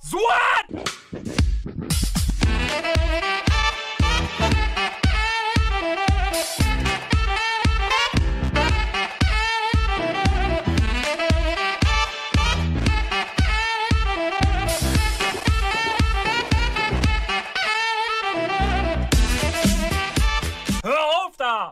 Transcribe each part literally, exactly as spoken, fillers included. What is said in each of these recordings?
Suat! Hör auf da!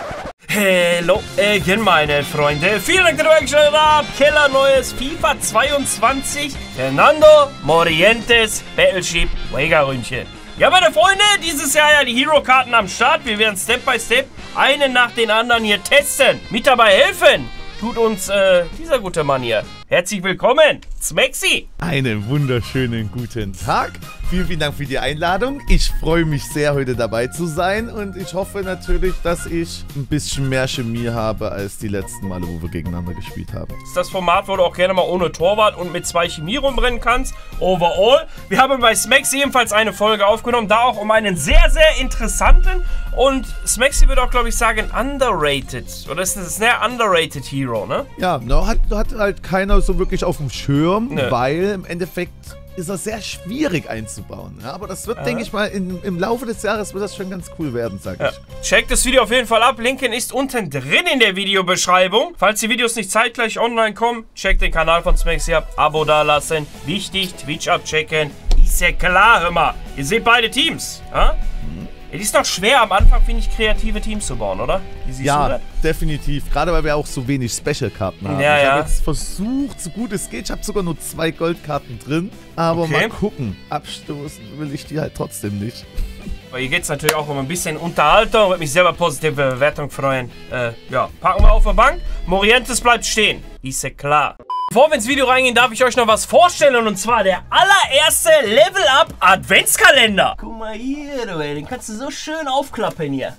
Hallo again, meine Freunde. Vielen Dank, dass ihr eingeschaltet habt. Keller neues FIFA zweiundzwanzig. Fernando Morientes Battleship Vega-Ründchen. Ja, meine Freunde, dieses Jahr ja die Hero-Karten am Start. Wir werden Step by Step einen nach den anderen hier testen. Mit dabei helfen tut uns äh, dieser gute Mann hier. Herzlich willkommen, Smexy. Einen wunderschönen guten Tag. Vielen, vielen Dank für die Einladung. Ich freue mich sehr, heute dabei zu sein. Und ich hoffe natürlich, dass ich ein bisschen mehr Chemie habe als die letzten Male, wo wir gegeneinander gespielt haben. Das ist das Format, wo du auch gerne mal ohne Torwart und mit zwei Chemie rumrennen kannst. Overall. Wir haben bei Smexy ebenfalls eine Folge aufgenommen. Da auch um einen sehr, sehr interessanten. Und Smexy wird auch, glaube ich, sagen, underrated. Oder ist das ein sehr underrated Hero, ne? Ja, no, hat, hat halt keiner so wirklich auf dem Schirm, Nö. weil im Endeffekt ist er sehr schwierig einzubauen. Ja, aber das wird, ja. denke ich mal, in, im Laufe des Jahres wird das schon ganz cool werden, sag ja. ich. Checkt das Video auf jeden Fall ab. Linken ist unten drin in der Videobeschreibung. Falls die Videos nicht zeitgleich online kommen, checkt den Kanal von Smexy ab. Abo dalassen. Wichtig, Twitch abchecken. Ist ja klar, hör mal. Ihr seht beide Teams. Ja? Mhm. Es ist doch schwer am Anfang, finde ich, kreative Teams zu bauen, oder? Wie siehst ja, du das? definitiv. Gerade weil wir auch so wenig Special-Karten haben. Ja, ich ja. habe jetzt versucht, so gut es geht. Ich habe sogar nur zwei Goldkarten drin. Aber Okay. mal gucken. Abstoßen will ich die halt trotzdem nicht. Aber hier geht es natürlich auch um ein bisschen Unterhaltung. Würde mich selber positive Bewertung freuen. Äh, ja, packen wir auf der Bank. Morientes bleibt stehen. Ist ja klar. Bevor wir ins Video reingehen, darf ich euch noch was vorstellen. Und zwar der allererste Level-Up Adventskalender. Guck mal hier, du, ey. Den kannst du so schön aufklappen hier.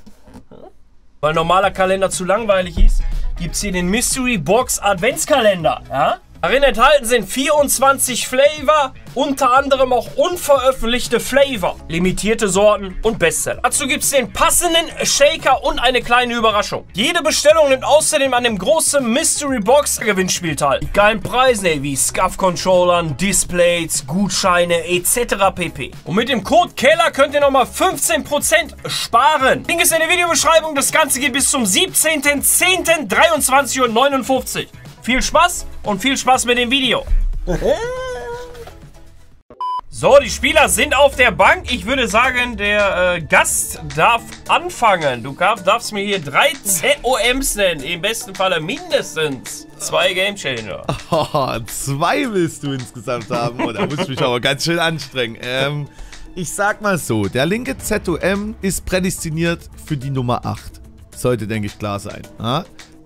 Weil normaler Kalender zu langweilig ist, gibt es hier den Mystery Box Adventskalender. Ja? Darin enthalten sind vierundzwanzig Flavor, unter anderem auch unveröffentlichte Flavor, limitierte Sorten und Bestseller. Dazu gibt es den passenden Shaker und eine kleine Überraschung. Jede Bestellung nimmt außerdem an dem großen Mystery Box Gewinnspiel teil. Die geilen Preise wie Scuff-Controllern, Displays, Gutscheine et cetera pp. Und mit dem Code Keller könnt ihr nochmal fünfzehn Prozent sparen. Link ist in der Videobeschreibung. Das Ganze geht bis zum siebzehnten zehnten dreiundzwanzig Uhr neunundfünfzig. Viel Spaß und viel Spaß mit dem Video. So, die Spieler sind auf der Bank. Ich würde sagen, der äh, Gast darf anfangen. Du darf, darfst mir hier drei Z O Ms nennen. Im besten Falle mindestens zwei Gamechanger. Oh, zwei willst du insgesamt haben. Oh, da muss ich mich aber ganz schön anstrengen. Ähm, ich sag mal so, der linke Z O M ist prädestiniert für die Nummer acht. Sollte, denke ich, klar sein. Ja?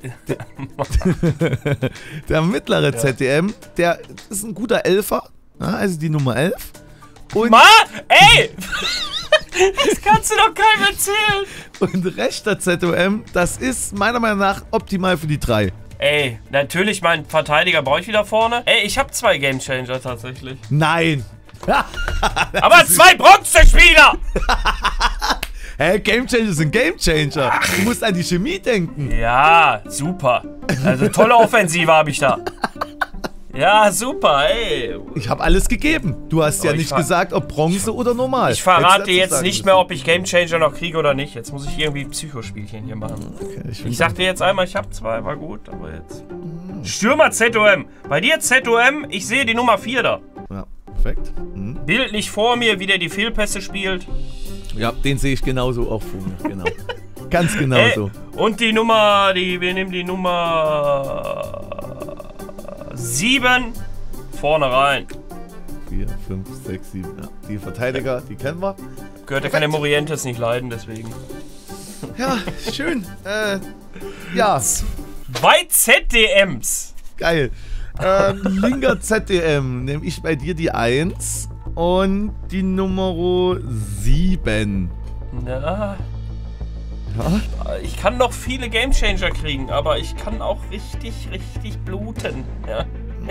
Der mittlere ja. Z D M, der ist ein guter Elfer, ja, also die Nummer elf. Und Ma, ey! Das kannst du doch keinem erzählen. Und rechter Z O M, das ist meiner Meinung nach optimal für die drei. Ey, natürlich, mein Verteidiger brauche ich wieder vorne. Ey, ich habe zwei Gamechanger tatsächlich. Nein. Aber zwei Bronzespieler! Hä, hey, Gamechanger sind Gamechanger. Ach. Du musst an die Chemie denken. Ja, super. Also tolle Offensive habe ich da. Ja, super, ey. Ich habe alles gegeben. Du hast oh, ja nicht gesagt, ob Bronze oder normal. Ich verrate dir jetzt nicht mehr, ob ich Gamechanger noch kriege oder nicht. Jetzt muss ich irgendwie Psychospielchen hier machen. Okay, ich ich sag dir jetzt einmal, ich habe zwei, war gut, aber jetzt. Mhm. Stürmer Z O M. Bei dir Z O M, ich sehe die Nummer vier da. Ja, perfekt. Mhm. Bildlich vor mir, wie der die Fehlpässe spielt. Ja, den sehe ich genauso auch vor mir, genau. Ganz genau hey, so. Und die Nummer, die, wir nehmen die Nummer sieben vorne rein. vier, fünf, sechs, sieben, ja. Die Verteidiger, die kennen wir. Gehört, der kann der Morientes nicht leiden, deswegen. Ja, schön. Äh, ja. Zwei Z D Ms. Geil. Ähm, linker Z D M, nehme ich bei dir die eins. Und die Nummer sieben. Na. Ja? Ich kann noch viele Gamechanger kriegen, aber ich kann auch richtig, richtig bluten. Ja.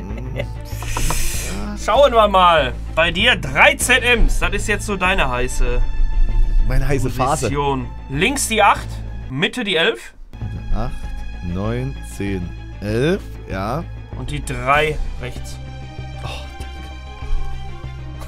Schauen wir mal. Bei dir drei Z Ms. Das ist jetzt so deine heiße. Meine heiße Phase. Links die acht, Mitte die elf. acht, neun, zehn, elf, ja. Und die drei rechts. Oh,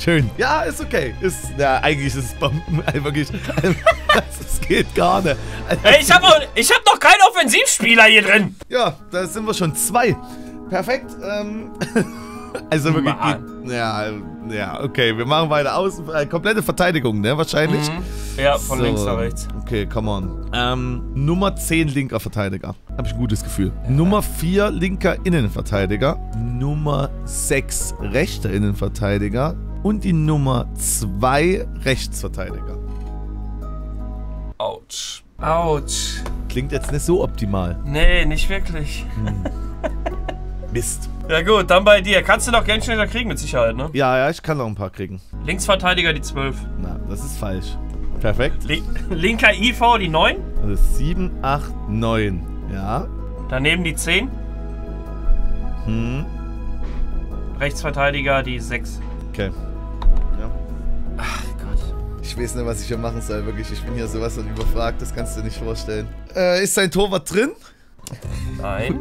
Schön. Ja, ist okay. Ist, ja, eigentlich ist es Bomben. Wirklich. Das geht gar nicht. Ey, ich hab, ich hab noch keinen Offensivspieler hier drin. Ja, da sind wir schon zwei. Perfekt. Ähm, also wirklich. Geht, ja, ja, okay. Wir machen weiter aus. Äh, komplette Verteidigung, ne? Wahrscheinlich. Mhm. Ja, von so. links nach rechts. Okay, come on. Ähm, Nummer zehn linker Verteidiger. Hab ich ein gutes Gefühl. Ja. Nummer vier linker Innenverteidiger. Nummer sechs rechter Innenverteidiger. Und die Nummer zwei Rechtsverteidiger. Autsch. Autsch. Klingt jetzt nicht so optimal. Nee, nicht wirklich. Hm. Mist. Ja gut, dann bei dir. Kannst du noch ganz schneller kriegen mit Sicherheit, ne? Ja, ja, ich kann noch ein paar kriegen. Linksverteidiger die zwölf. Na, das ist falsch. Perfekt. Link, linker I V die neun. Das ist sieben, acht, neun. Ja. Daneben die zehn. Hm. Rechtsverteidiger die sechs. Okay. Ja. Ach Gott. Ich weiß nicht, was ich hier machen soll, wirklich. Ich bin hier sowas von überfragt, das kannst du dir nicht vorstellen. Äh, ist sein Torwart drin? Nein.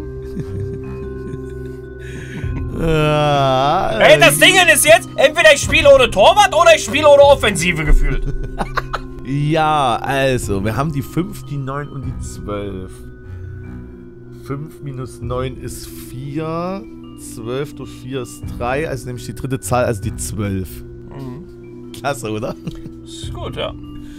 Ah, Ey, das Ding ist jetzt, entweder ich spiele ohne Torwart oder ich spiele ohne Offensive gefühlt. Ja, also, wir haben die fünf, die neun und die zwölf. fünf minus neun ist vier. zwölf durch vier ist drei, also nämlich die dritte Zahl, also die zwölf. Mhm. Klasse, oder? Ist gut, ja.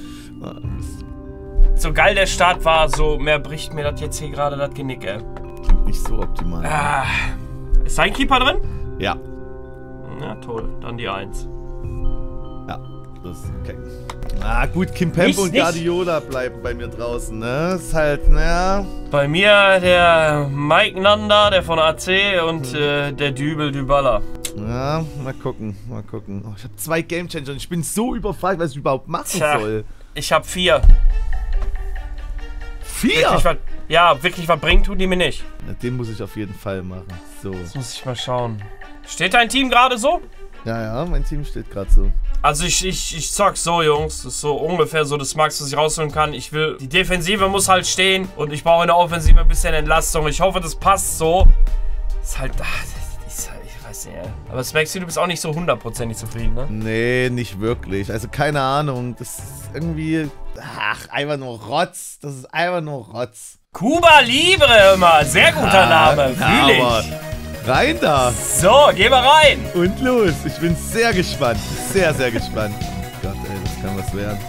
So geil der Start war, so mehr bricht mir das jetzt hier gerade das Genick, ey. Klingt nicht so optimal. Ah. Ist sein Keeper drin? Ja. Ja, toll. Dann die eins. Ja, das ist okay. Ah, gut, Kimpembe Nicht, und nicht. Guardiola bleiben bei mir draußen, ne? Ist halt, naja. Bei mir der Mike Nanda, der von A C und äh, der Dübel Dybala. Ja, mal gucken, mal gucken. Oh, ich habe zwei Gamechanger und ich bin so überfragt, was ich überhaupt machen Tja, soll. Ich hab vier. Vier? Wirklich was, ja, wirklich was bringen tun die mir nicht. Ja, den muss ich auf jeden Fall machen. So. Jetzt muss ich mal schauen. Steht dein Team gerade so? Ja, ja, mein Team steht gerade so. Also ich, ich, ich zock so, Jungs. Das ist so ungefähr so das Max, was ich rausholen kann. Ich will, die Defensive muss halt stehen und ich brauche in der Offensive ein bisschen Entlastung. Ich hoffe, das passt so. Ist halt, ach, das ist halt, ich weiß nicht, ey. Aber Smaxy, du bist auch nicht so hundertprozentig zufrieden, ne? Nee, nicht wirklich. Also keine Ahnung, das ist irgendwie, ach, einfach nur Rotz. Das ist einfach nur Rotz. Cuba Libre immer, sehr guter Ah, Name, na, fühl ich. aber rein da. So, geh mal rein. Und los, ich bin sehr gespannt. Sehr, sehr gespannt. Oh Gott, ey, das kann was werden.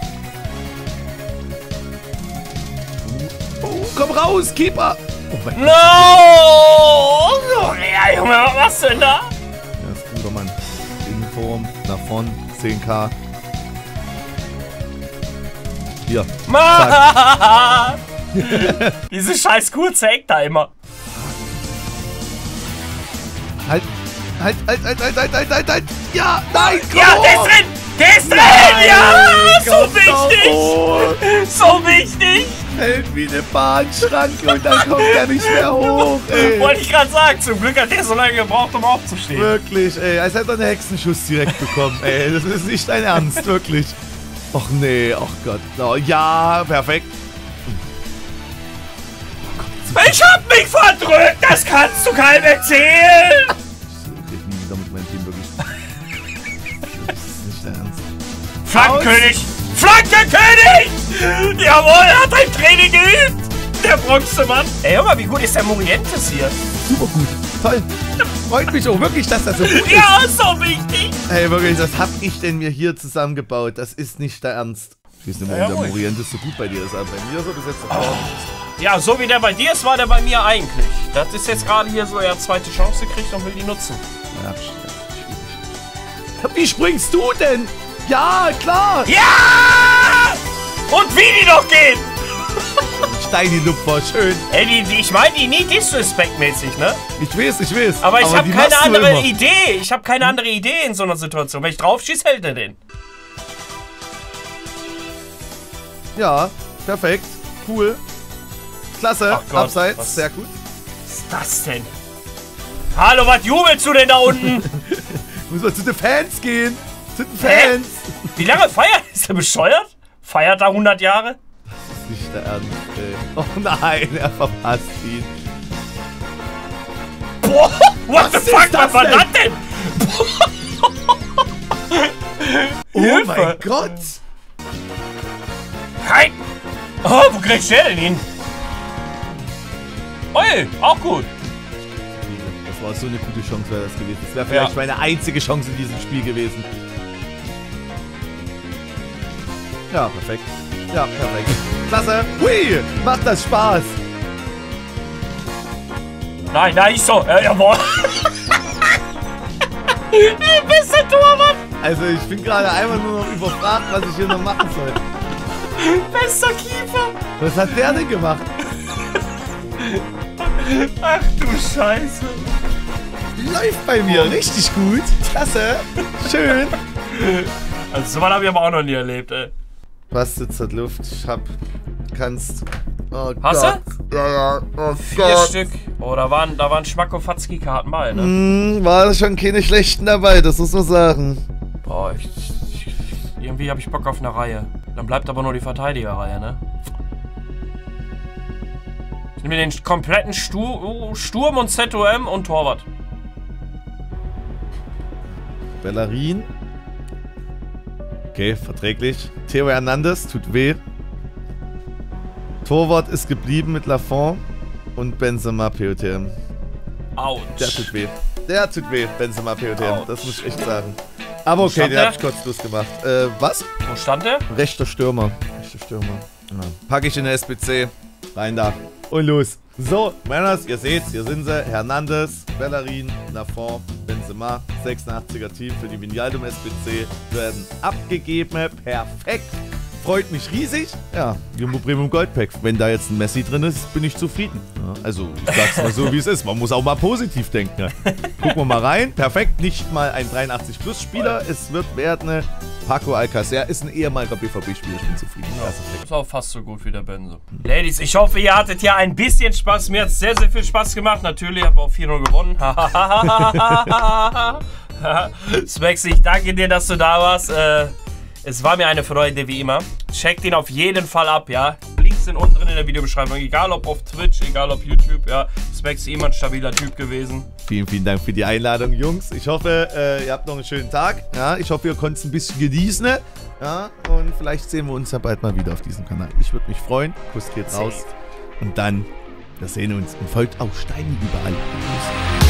Oh, komm raus, Keeper. Oh mein No! Gott. Ja, Junge, was machst du denn da? Ja, ist guter Mann. Innenform, nach vorn, zehn K. Hier. Mann! Diese scheiß kurze Eck da immer. Halt, halt, halt, halt, halt, halt, halt, halt, halt. Ja, nein, komm. Ja, der ist drin! Der ist drin! Nein, Ja, so komm wichtig! doch hoch. So wichtig! Hält wie eine Bahnschranke und dann kommt er nicht mehr hoch, ey. Wollte ich gerade sagen, zum Glück hat der so lange gebraucht, um aufzustehen. Wirklich, ey, als hätte er einen Hexenschuss direkt bekommen, ey. Das ist nicht dein Ernst, wirklich. Och nee, ach Gott. Oh, ja, perfekt. Ich hab mich verdrückt! Das kannst du keinem erzählen! Ich rede nie wieder mit meinem Team, wirklich. Das ist nicht dein Ernst. Flankenkönig! Flankenkönig! Jawohl, er hat ein Training geübt! Der Bronzemann! Ey, hör mal, wie gut ist der Morientes hier? Super gut. Toll. Freut mich auch wirklich, dass das so gut ist. Ja, so wichtig! Ey, wirklich, das hab ich denn mir hier zusammengebaut. Das ist nicht der Ernst. Ich weiß nicht, warum Ja, der ruhig. Morientes so gut bei dir ist, aber bei mir ist er bis jetzt noch oh. Ja, so wie der bei dir ist, war der bei mir eigentlich. Das ist jetzt gerade hier so, er hat zweite Chance gekriegt und will die nutzen. Ja, schwierig. Wie springst du denn? Ja, klar. Ja! Und wie die noch gehen! Steini-Lupfer, schön. Ey, die, die, ich meine die nie disrespect-mäßig, ne? Ich weiß, ich weiß. Aber ich habe die keine machst du andere immer. Idee. Ich habe keine andere Idee in so einer Situation. Wenn ich drauf schieße, hält er den. Ja, perfekt. Cool. Klasse. Ach Gott, Abseits. was- Sehr gut. Was ist das denn? Hallo, was jubelst du denn da unten? Muss mal zu den Fans gehen. Zu den Hä? Fans. Wie lange feiert? Ist er bescheuert? Feiert er hundert Jahre? Das ist nicht der Ernst, ey. Oh nein, er verpasst ihn. Boah, what Was the ist fuck, das was war denn? das denn? Oh mein Gott! Rein! Oh, wo kriegst du denn hin? Ui, auch gut. Das war so eine gute Chance, wäre das gewesen. Das wäre vielleicht ja. meine einzige Chance in diesem Spiel gewesen. Ja, perfekt. Ja, perfekt. Klasse. Hui, macht das Spaß. Nein, nein, ich so. Äh, jawohl. Du bist der Torwart. Also ich bin gerade einfach nur noch überfragt, was ich hier noch machen soll. Bester Keeper. Was hat der denn gemacht? Ach du Scheiße. Läuft bei mir richtig gut. Klasse. Schön. Also so was habe ich aber auch noch nie erlebt, ey. Was sitzt das Luft? Ich hab... Kannst... Oh Hast Gott. du? Ja, ja. Oh Vier Gott. Stück. Oh, da waren, da waren Schmackofatzki-Karten bei, ne? Mm, war schon keine schlechten dabei, das muss man sagen. Boah, ich, ich, irgendwie habe ich Bock auf eine Reihe. Dann bleibt aber nur die Verteidigerreihe, ne? Ich nehme den kompletten Stur Sturm und Z O M und Torwart. Bellerin. Okay, verträglich. Theo Hernandez, tut weh. Torwart ist geblieben mit Lafont und Benzema P O T M. Autsch. Der tut weh. Der tut weh, Benzema P O T M. Ouch. Das muss ich echt sagen. Aber okay, den hab ich kurzlos gemacht. Äh, was? Wo stand der? Rechter Stürmer. Rechter Stürmer. Ja. Pack ich in der S B C. Rein da. Und los. So, Männers, ihr seht's, hier sind sie. Hernandez, Bellerin, Lafont, Benzema. sechsundachtziger Team für die Vinaldum S B C werden abgegeben. Perfekt. Freut mich riesig. Ja, Jumbo Premium Goldpack. Wenn da jetzt ein Messi drin ist, bin ich zufrieden. Ja, also, ich sag's mal so, wie es ist. Man muss auch mal positiv denken. Gucken wir mal rein. Perfekt. Nicht mal ein dreiundachtzig Plus Spieler. Es wird werden. Paco Alcacer ist ein ehemaliger B V B-Spieler. Ich bin zufrieden. Ja, ist auch fast so gut wie der Benzo. Ladies, ich hoffe, ihr hattet hier ein bisschen Spaß. Mir hat es sehr, sehr viel Spaß gemacht. Natürlich habe ich auch vier null gewonnen. Spex, ich danke dir, dass du da warst. Äh, Es war mir eine Freude, wie immer. Checkt ihn auf jeden Fall ab, ja. Links sind unten drin in der Videobeschreibung. Egal ob auf Twitch, egal ob YouTube, ja. Spex ist immer ein stabiler Typ gewesen. Vielen, vielen Dank für die Einladung, Jungs. Ich hoffe, äh, ihr habt noch einen schönen Tag. Ja, ich hoffe, ihr konntet es ein bisschen genießen. Ja, und vielleicht sehen wir uns ja bald mal wieder auf diesem Kanal. Ich würde mich freuen. Kuss geht raus. Und dann, wir sehen uns und folgt auch Steini überall. Tschüss.